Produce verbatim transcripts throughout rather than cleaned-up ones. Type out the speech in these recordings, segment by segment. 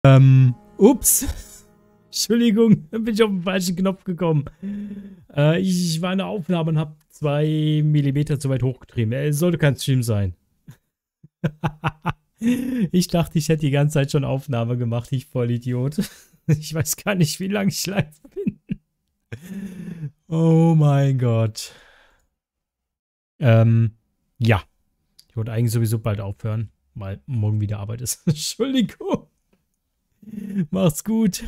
Ähm, ups. Entschuldigung, da bin ich auf den falschen Knopf gekommen. Äh, ich, ich war in der Aufnahme und habe zwei Millimeter zu weit hochgetrieben. Es sollte kein Stream sein. Ich dachte, ich hätte die ganze Zeit schon Aufnahme gemacht, ich Vollidiot. Ich weiß gar nicht, wie lange ich live bin. Oh mein Gott. Ähm, ja. Ich wollte eigentlich sowieso bald aufhören, weil morgen wieder Arbeit ist. Entschuldigung. Macht's gut.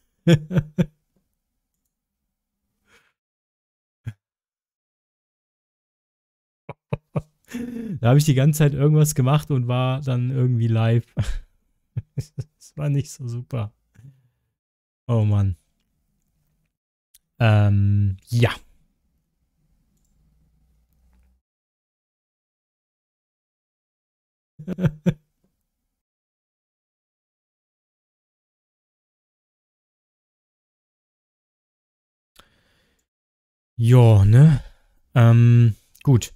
Da habe ich die ganze Zeit irgendwas gemacht und war dann irgendwie live. Das war nicht so super. Oh Mann. Ähm, ja. Ja, ne? Ähm, gut.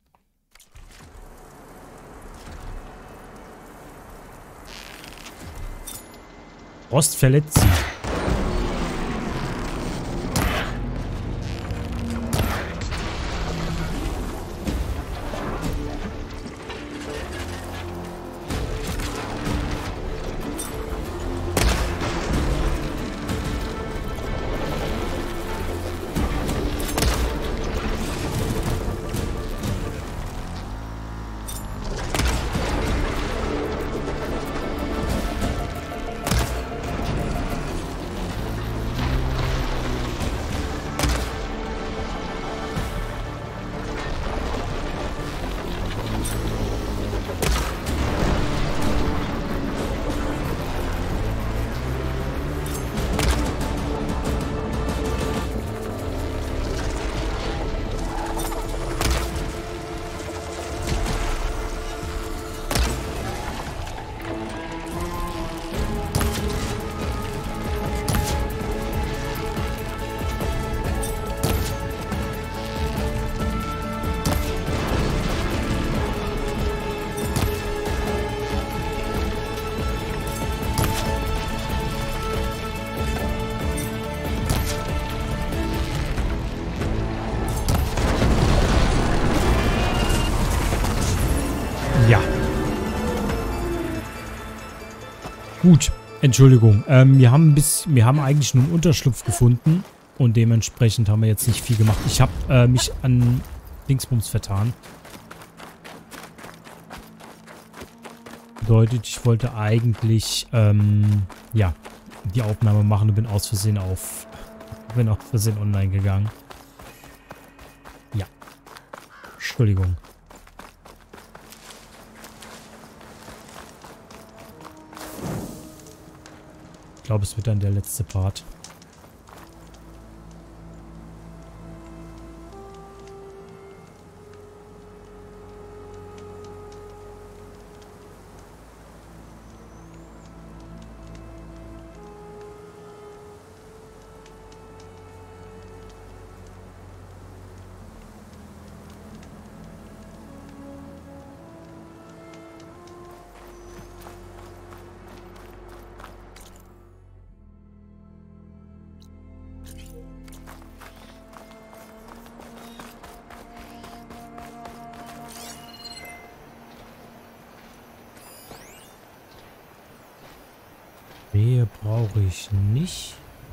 Rost verletzt sie. Ja. Gut, Entschuldigung. Ähm, wir haben bis, wir haben eigentlich nur einen Unterschlupf gefunden und dementsprechend haben wir jetzt nicht viel gemacht. Ich habe äh, mich an Dingsbums vertan. Bedeutet, ich wollte eigentlich ähm, ja die Aufnahme machen und bin aus Versehen auf, bin aus Versehen online gegangen. Ja. Entschuldigung. Ich glaube, es wird dann der letzte Part. Rehe brauche ich nicht.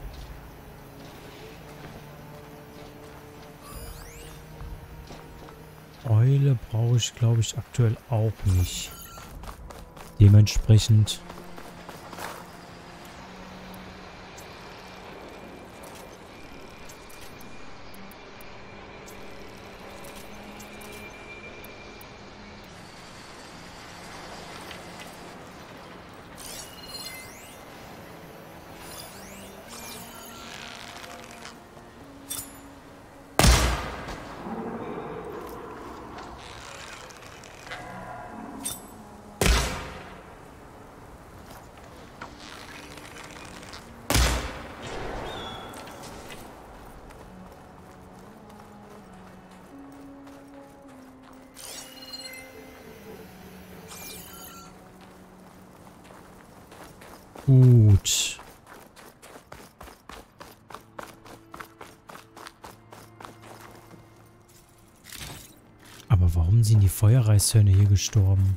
Eule brauche ich, glaube ich, aktuell auch nicht. Dementsprechend... Gut. Aber warum sind die Feuerreishörner hier gestorben?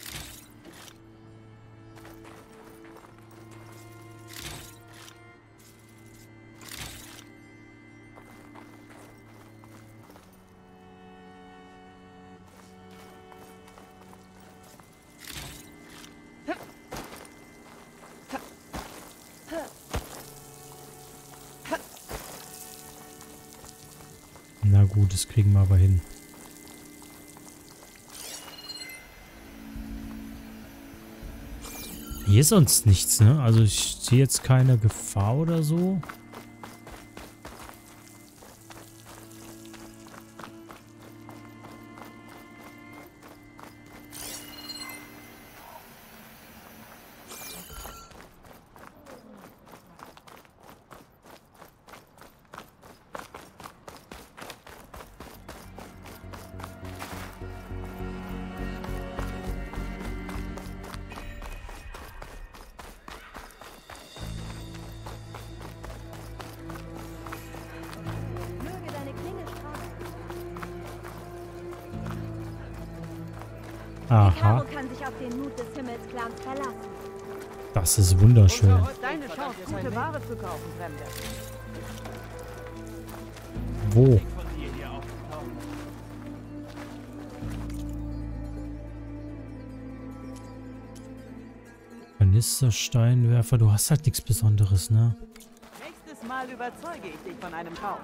Na gut, das kriegen wir aber hin. Hier ist sonst nichts, ne? Also ich sehe jetzt keine Gefahr oder so. Aha. Kann sich auf den Mut des Himmelsclans verlassen. Das ist wunderschön. Deine Chance, gute Ware zu kaufen, Fremde. Wo? Kanistersteinwerfer, du hast halt nichts Besonderes, ne? Nächstes Mal überzeuge ich dich von einem Kauf.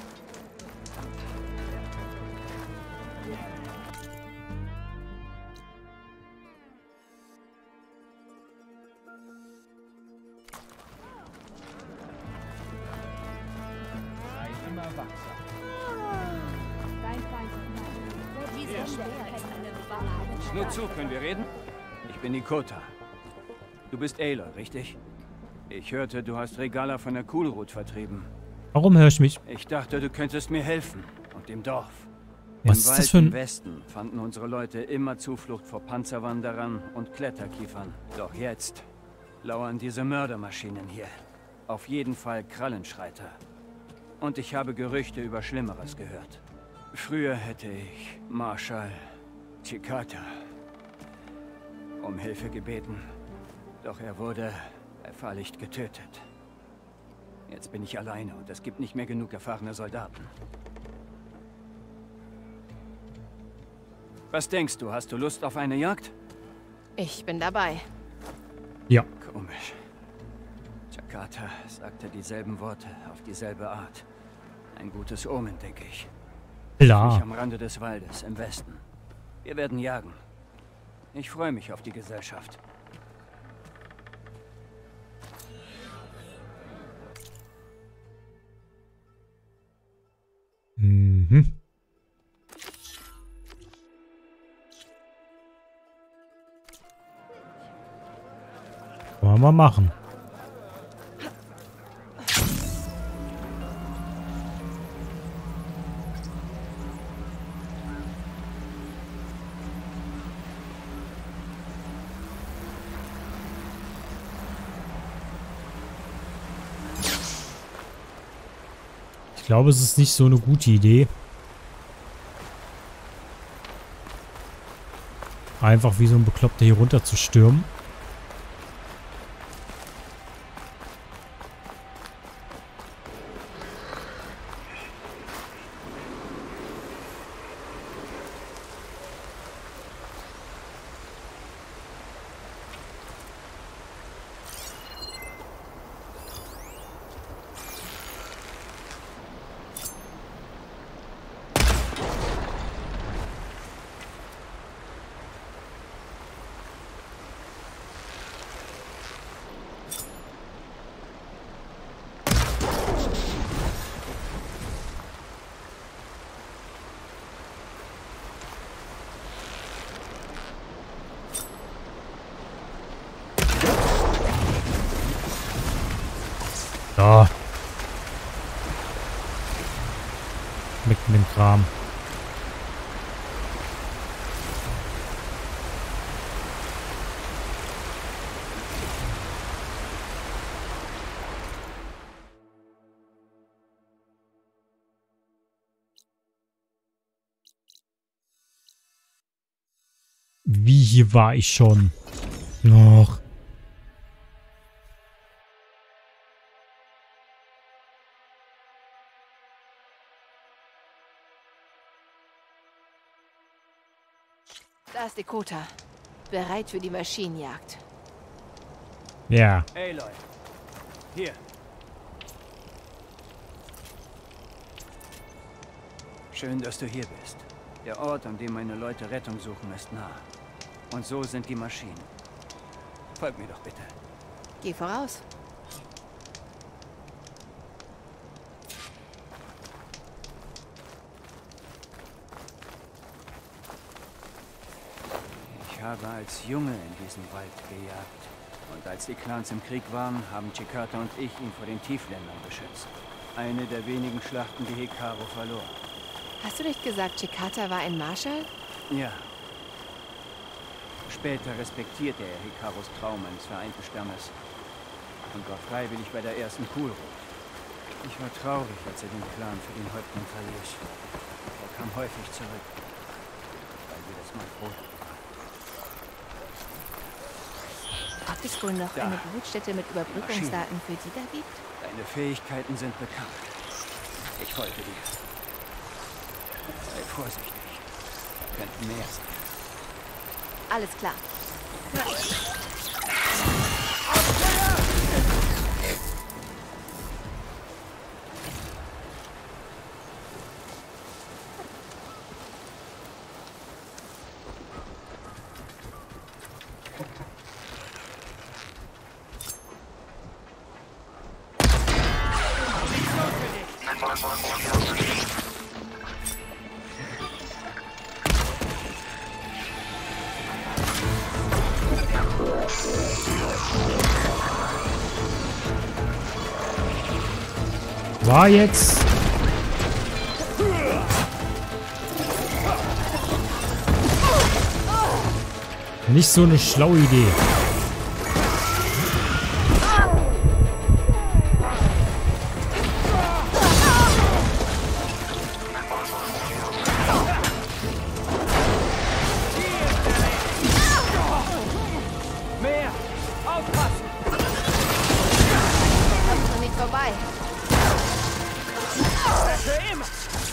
Nur zu, können wir reden? Ich bin Nikota. Du bist Aloy, richtig? Ich hörte, du hast Regala von der Kulrut vertrieben. Warum höre ich mich? Ich dachte, du könntest mir helfen. Und dem Dorf. Was Im ist Wald das für ein... im Westen fanden unsere Leute immer Zuflucht vor Panzerwanderern und Kletterkiefern. Doch jetzt lauern diese Mördermaschinen hier. Auf jeden Fall Krallenschreiter. Und ich habe Gerüchte über Schlimmeres gehört. Früher hätte ich Marschall Chikata um Hilfe gebeten. Doch er wurde erfahrlicht getötet. Jetzt bin ich alleine und es gibt nicht mehr genug erfahrene Soldaten. Was denkst du? Hast du Lust auf eine Jagd? Ich bin dabei. Ja. Komisch. Chakata sagte dieselben Worte auf dieselbe Art. Ein gutes Omen, denke ich. Ich Klar. am Rande des Waldes im Westen. Wir werden jagen. Ich freue mich auf die Gesellschaft. Mhm. Wollen wir mal machen. Ich glaube, es ist nicht so eine gute Idee. Einfach wie so ein Bekloppter hier runter zu stürmen. Ja. Mit dem Kram. Wie, hier war ich schon? Noch. Da ist Dakota. Bereit für die Maschinenjagd. Ja. Aloy. Hier. Schön, dass du hier bist. Der Ort, an dem meine Leute Rettung suchen, ist nah. Und so sind die Maschinen. Folg mir doch bitte. Geh voraus. Ich habe als Junge in diesem Wald gejagt. Und als die Clans im Krieg waren, haben Chikata und ich ihn vor den Tiefländern beschützt. Eine der wenigen Schlachten, die Hikaru verlor. Hast du nicht gesagt, Chikata war ein Marschall? Ja. Später respektierte er Hikarus Traum eines vereinten Stammes und war freiwillig bei der ersten Kulrot. Ich war traurig, als er den Clan für den Häuptling verließ. Er kam häufig zurück, weil wir das mein Brot waren. Ob es wohl noch Da. eine Brutstätte mit Überbrückungsdaten für die da gibt? Deine Fähigkeiten sind bekannt. Ich folge dir. Sei vorsichtig. Da könnten mehr sein. Alles klar. War jetzt... nicht so eine schlaue Idee. Mehr! Aufpassen! Kommst du nicht vorbei? Für immer!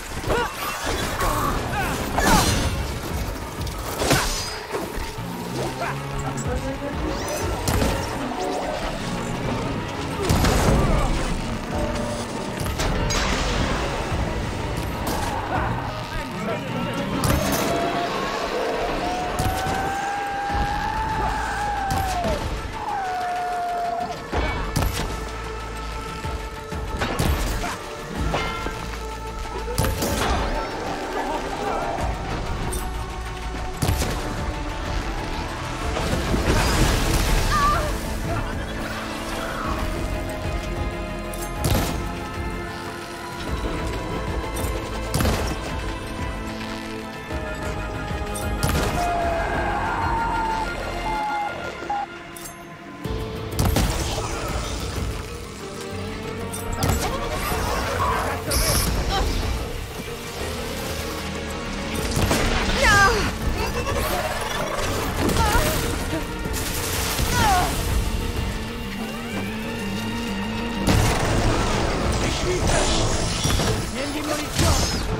Nimm die Munition!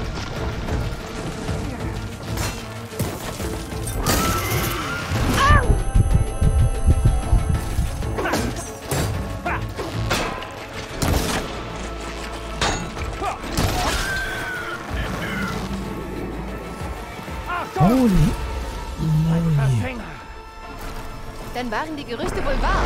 Holy moly. Dann waren die Gerüchte wohl wahr.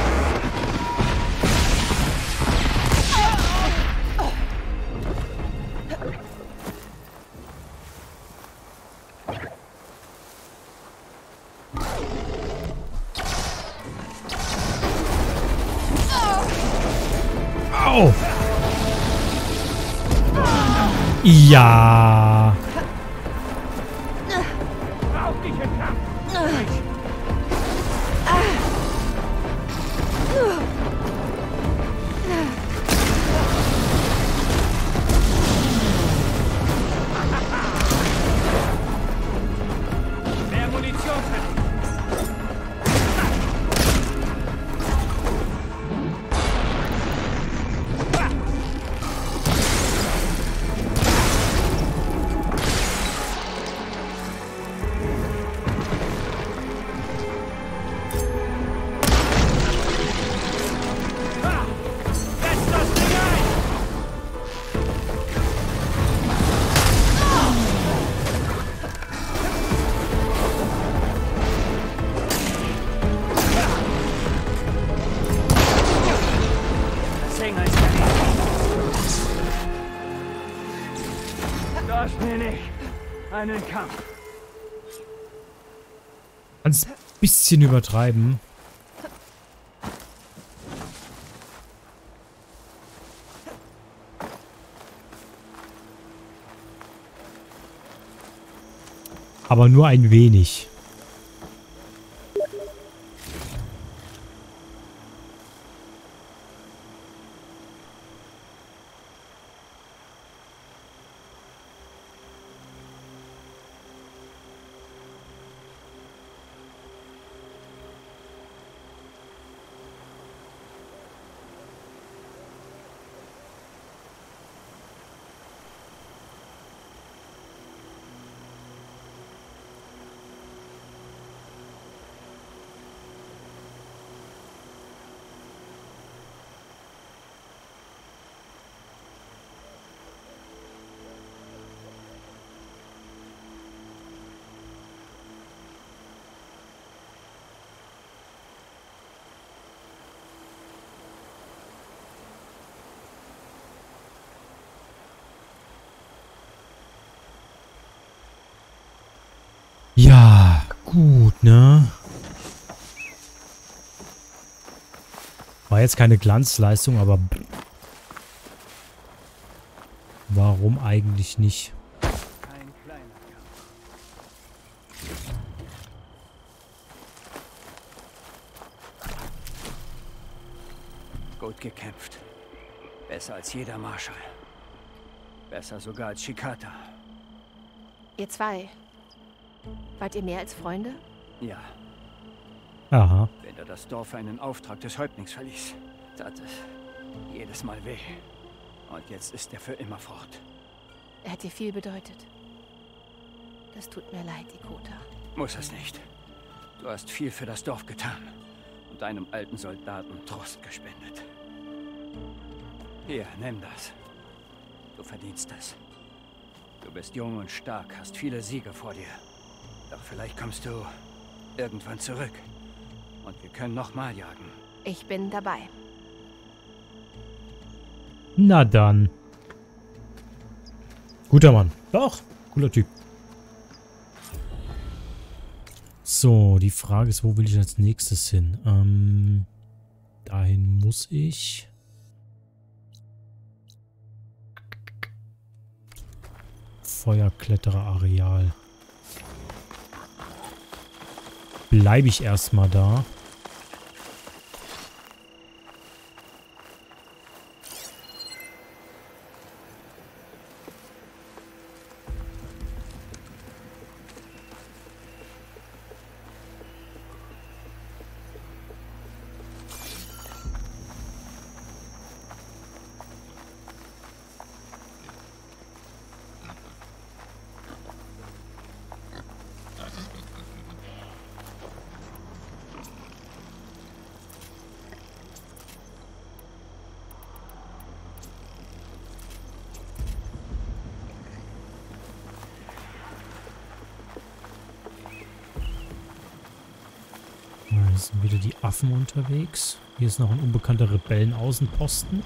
Au! Ja. Mehr Munition für dich! Das nenne ich einen Kampf. Ein bisschen übertreiben. Aber nur ein wenig. Ja, gut, ne? War jetzt keine Glanzleistung, aber warum eigentlich nicht? Ein kleiner Kampf. Gut gekämpft. Besser als jeder Marschall. Besser sogar als Shikata. Ihr zwei. Wart ihr mehr als Freunde? Ja, Aha. wenn er das Dorf für einen Auftrag des Häuptlings verließ, tat es jedes Mal weh. Und jetzt ist er für immer fort. Er hat dir viel bedeutet. Das tut mir leid, Dakota. Muss es nicht. Du hast viel für das Dorf getan und deinem alten Soldaten Trost gespendet. Hier, nimm das. Du verdienst es. Du bist jung und stark, hast viele Siege vor dir. Doch vielleicht kommst du irgendwann zurück. Und wir können nochmal jagen. Ich bin dabei. Na dann. Guter Mann. Doch, cooler Typ. So, die Frage ist, wo will ich als nächstes hin? Ähm, dahin muss ich. Feuerkletterer-Areal. Bleibe ich erstmal da. Hier sind wieder die Affen unterwegs. Hier ist noch ein unbekannter Rebellenaußenposten.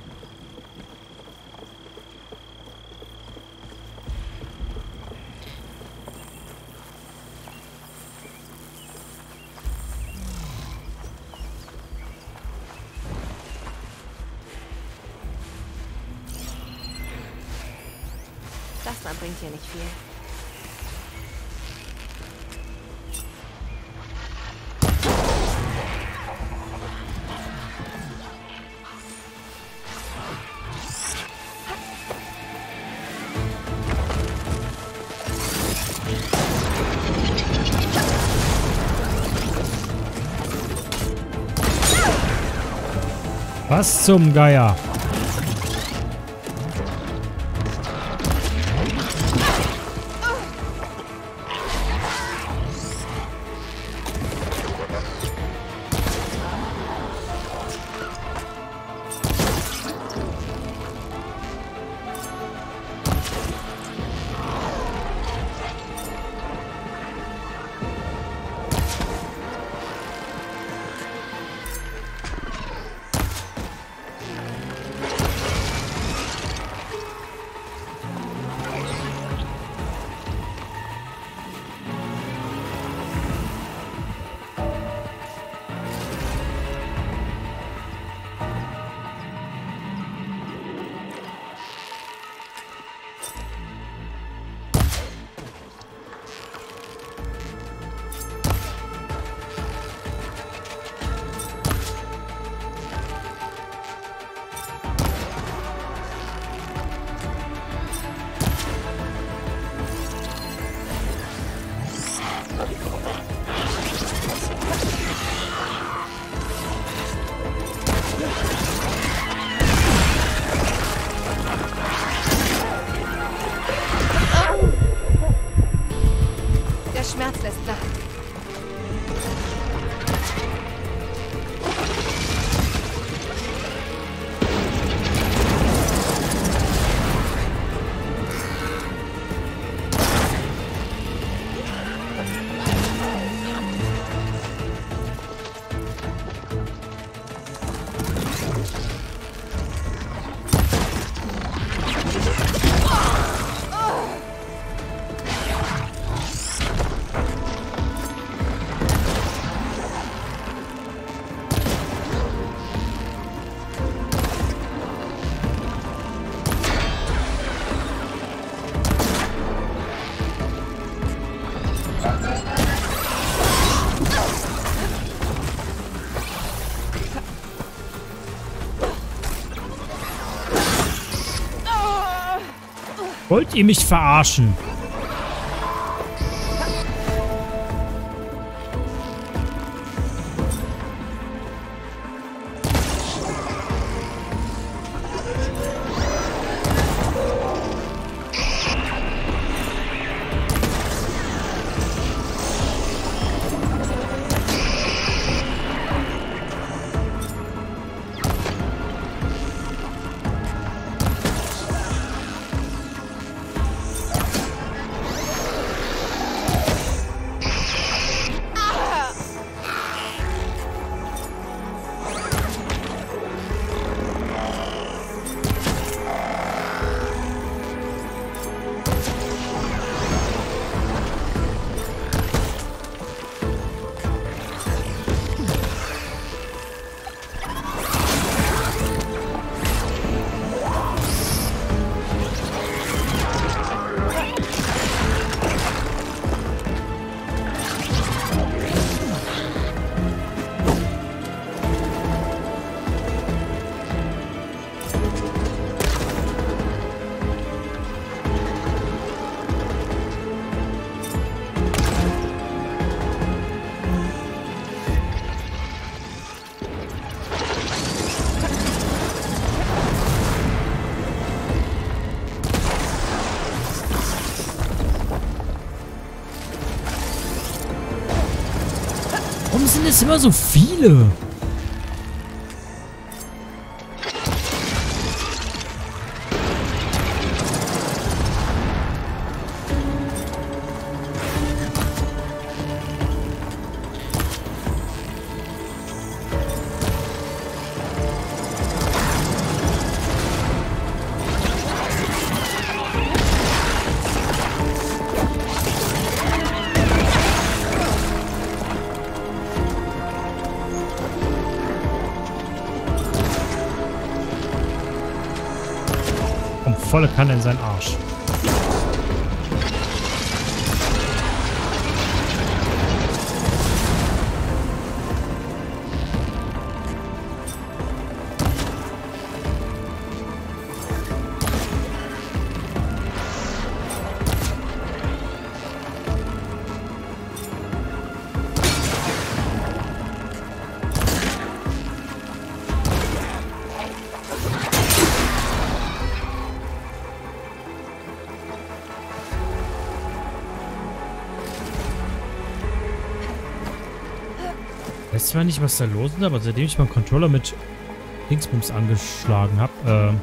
Das da bringt hier nicht viel. Was zum Geier? Wollt ihr mich verarschen? Warum sind es immer so viele? Volle Kanne in seinen Arsch. Ich weiß zwar nicht, was da los ist, aber seitdem ich meinen Controller mit Dingsbums angeschlagen habe, äh...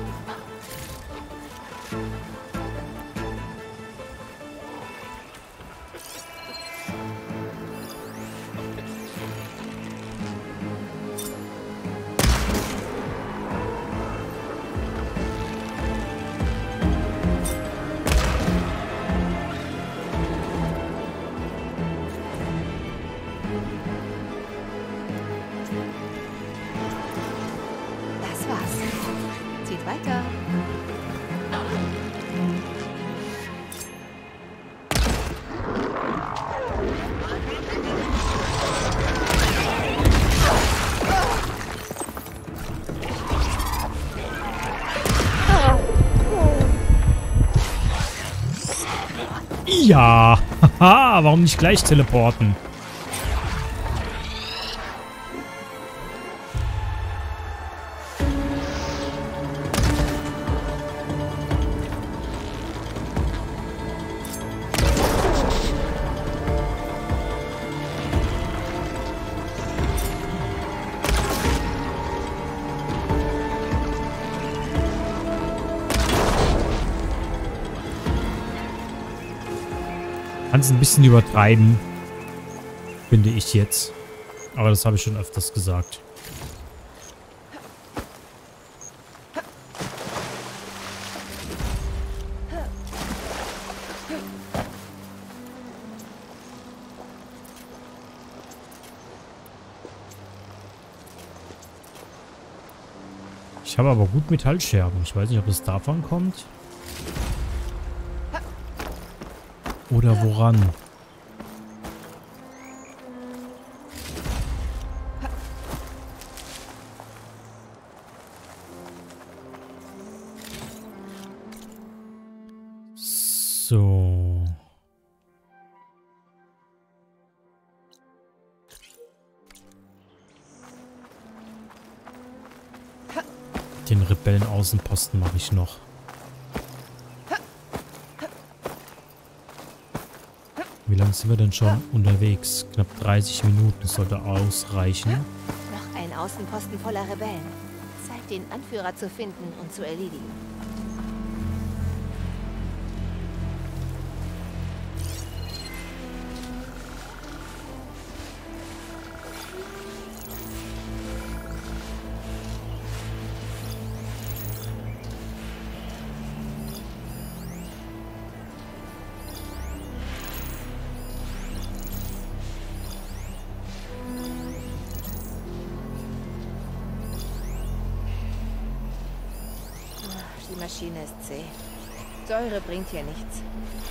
Weiter. Ja, haha, warum nicht gleich teleporten? Kannst ein bisschen übertreiben, finde ich jetzt. Aber das habe ich schon öfters gesagt. Ich habe aber gut Metallscherben. Ich weiß nicht, ob es davon kommt. Oder woran? So. Den Rebellen-Außenposten mache ich noch. Wie lange sind wir denn schon unterwegs? Knapp dreißig Minuten. Das sollte ausreichen. Noch ein Außenposten voller Rebellen. Zeit, den Anführer zu finden und zu erledigen. Die Maschine ist zäh. Säure bringt hier nichts.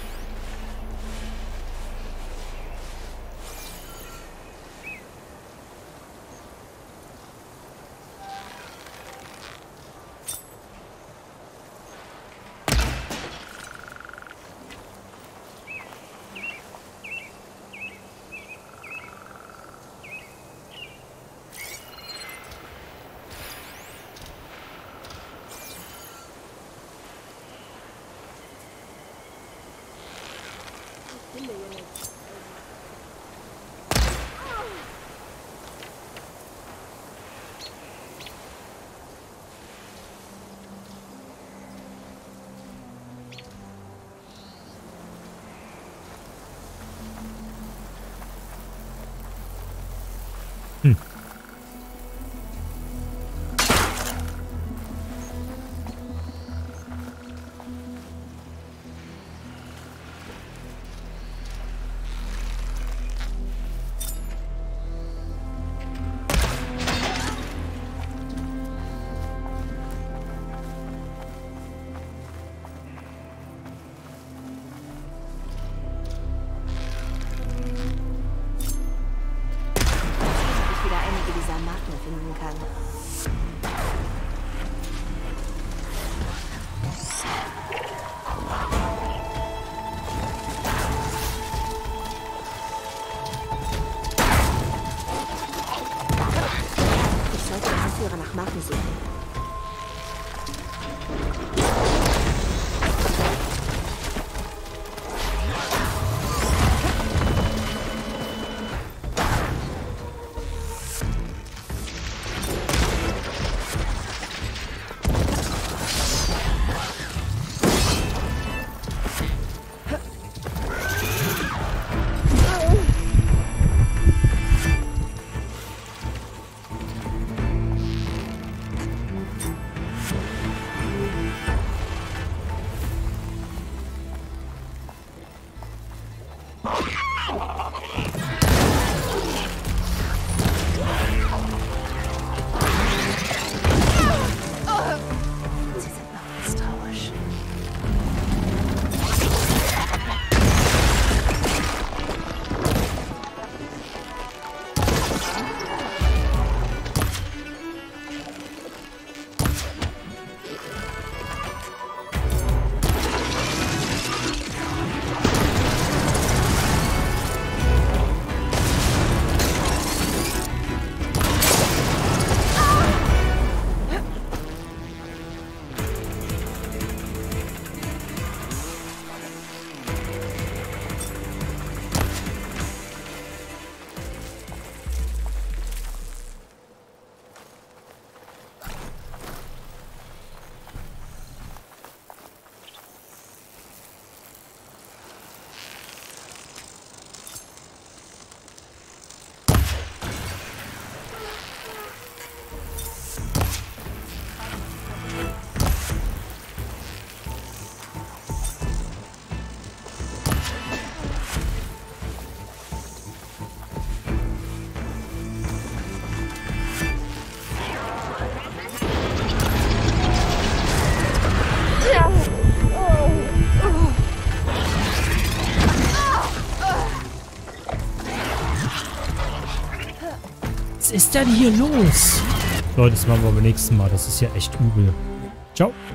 Hm. finden kann. Ich sollte den Anführer nach Marken suchen. Was ist denn hier los? Leute, das machen wir beim nächsten Mal. Das ist ja echt übel. Ciao.